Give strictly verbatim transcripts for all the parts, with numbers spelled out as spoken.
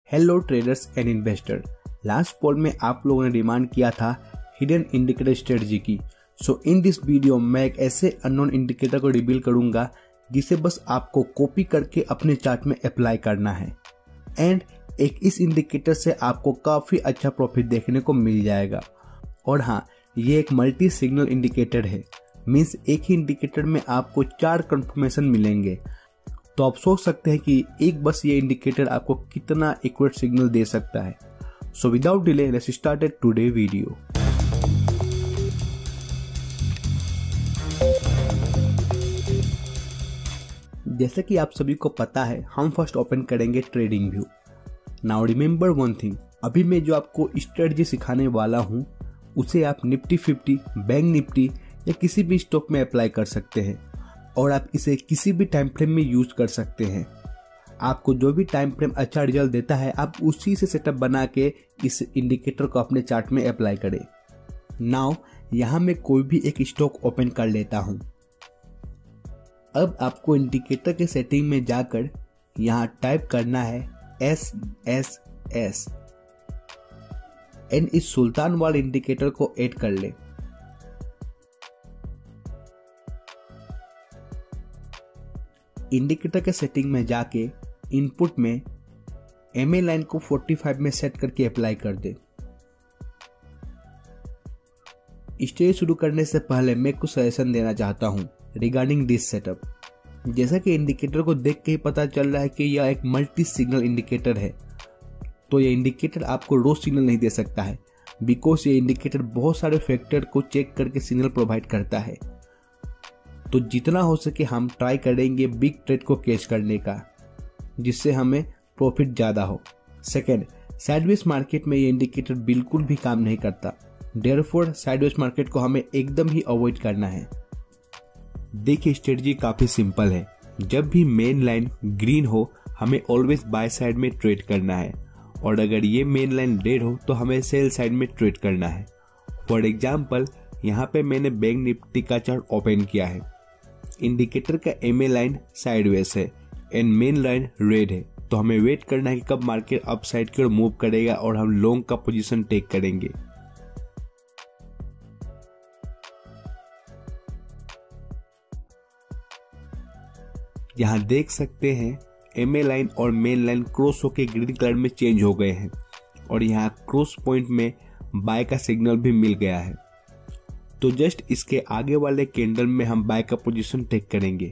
Hello traders and investor, last poll में आप लोगों ने डिमांड किया था हिडन इंडिकेटर स्ट्रेटजी की। सो इन दिस वीडियो मैं एक ऐसे अननोन इंडिकेटर को रिवील करूंगा जिसे बस आपको कॉपी करके अपने चार्ट में अप्लाई करना है एंड एक इस इंडिकेटर से आपको काफी अच्छा प्रॉफिट देखने को मिल जाएगा। और हाँ, ये एक मल्टी सिग्नल इंडिकेटर है, मीन्स एक ही इंडिकेटर में आपको चार कंफर्मेशन मिलेंगे। तो आप सोच सकते हैं कि एक बस ये इंडिकेटर आपको कितना एक्यूरेट सिग्नल दे सकता है। So without delay let's start today video. जैसे कि आप सभी को पता है, हम फर्स्ट ओपन करेंगे trading view. Now remember one thing, अभी मैं जो आपको स्ट्रेटजी सिखाने वाला हूँ उसे आप निफ्टी फिफ्टी, बैंक निफ्टी या किसी भी स्टॉक में अप्लाई कर सकते हैं और आप इसे किसी भी टाइम फ्रेम में यूज कर सकते हैं। आपको जो भी टाइम फ्रेम अच्छा रिजल्ट देता है आप उसी से सेटअप बना के इस इंडिकेटर को अपने चार्ट में अप्लाई करें। नाउ यहाँ मैं कोई भी एक स्टॉक ओपन कर लेता हूँ। अब आपको इंडिकेटर के सेटिंग में जाकर यहाँ टाइप करना है एस एस एस एंड इस सुल्तान वाले इंडिकेटर को ऐड कर ले। इंडिकेटर के सेटिंग में जाके इनपुट में एम ए लाइन को पैंतालीस में सेट करके अप्लाई कर दे। स्टेज शुरू करने से पहले मैं कुछ सजेशन देना चाहता हूँ रिगार्डिंग दिस सेटअप। जैसा कि इंडिकेटर को देख के ही पता चल रहा है कि यह एक मल्टी सिग्नल इंडिकेटर है, तो यह इंडिकेटर आपको रो सिग्नल नहीं दे सकता है, बिकॉज ये इंडिकेटर बहुत सारे फैक्टर को चेक करके सिग्नल प्रोवाइड करता है। तो जितना हो सके हम ट्राई करेंगे बिग ट्रेड को कैच करने का, जिससे हमें प्रॉफिट ज़्यादा हो। सेकेंड, साइडवेज मार्केट में ये इंडिकेटर बिल्कुल भी काम नहीं करता, देयरफॉर साइडवेज मार्केट को हमें एकदम ही अवॉइड करना है। देखिए, स्ट्रेटजी काफ़ी सिंपल है। जब भी मेन लाइन ग्रीन हो हमें ऑलवेज बाय साइड में ट्रेड करना है, और अगर ये मेन लाइन रेड हो तो हमें सेल साइड में ट्रेड करना है। फॉर एग्जाम्पल, यहाँ पे मैंने बैंक निफ्टी का चार्ट ओपन किया है। इंडिकेटर का एम ए लाइन साइडवेज है एंड मेन लाइन रेड है, तो हमें वेट करना है कि कब मार्केट अप साइड की ओर मूव करेगा और हम लॉन्ग का पोजीशन टेक करेंगे। यहाँ देख सकते हैं एम ए लाइन और मेन लाइन क्रॉस होकर ग्रीन कलर में चेंज हो गए हैं और यहाँ क्रॉस पॉइंट में बाय का सिग्नल भी मिल गया है। तो जस्ट इसके आगे वाले कैंडल में हम बाय का पोजीशन टेक करेंगे।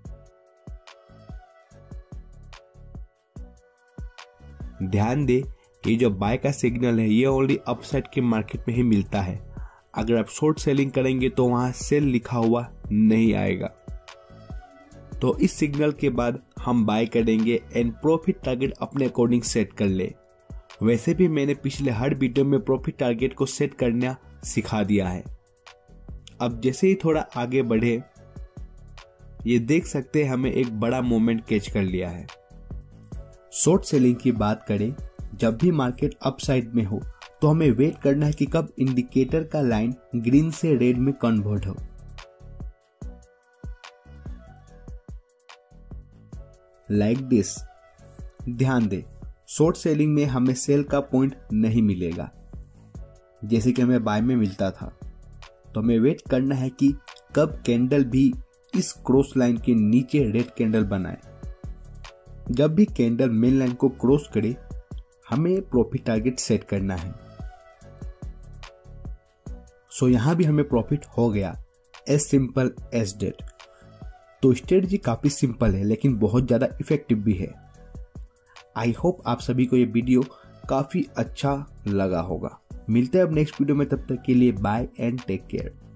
ध्यान दे, ये जो बाय का सिग्नल है ये ओनली अपसाइड के मार्केट में ही मिलता है। अगर आप शॉर्ट सेलिंग करेंगे तो वहां सेल लिखा हुआ नहीं आएगा। तो इस सिग्नल के बाद हम बाय करेंगे एंड प्रॉफिट टारगेट अपने अकॉर्डिंग सेट कर ले। वैसे भी मैंने पिछले हर वीडियो में प्रॉफिट टारगेट को सेट करना सिखा दिया है। अब जैसे ही थोड़ा आगे बढ़े, ये देख सकते हैं हमें एक बड़ा मोमेंट कैच कर लिया है। शॉर्ट सेलिंग की बात करें, जब भी मार्केट अप साइड में हो तो हमें वेट करना है कि कब इंडिकेटर का लाइन ग्रीन से रेड में कन्वर्ट हो। Like like this. ध्यान दे, शॉर्ट सेलिंग में हमें सेल का पॉइंट नहीं मिलेगा, जैसे कि हमें बाय में मिलता था। तो हमें वेट करना है कि कब कैंडल भी इस क्रॉस लाइन के नीचे रेड कैंडल बनाए। जब भी कैंडल मेन लाइन को क्रॉस करे हमें प्रॉफिट टारगेट सेट करना है। सो यहां भी हमें प्रॉफिट हो गया, एज सिंपल एज डेट। तो स्ट्रेटजी काफी सिंपल है लेकिन बहुत ज्यादा इफेक्टिव भी है। आई होप आप सभी को ये वीडियो काफी अच्छा लगा होगा। मिलते हैं अब नेक्स्ट वीडियो में, तब तक के लिए बाय एंड टेक केयर।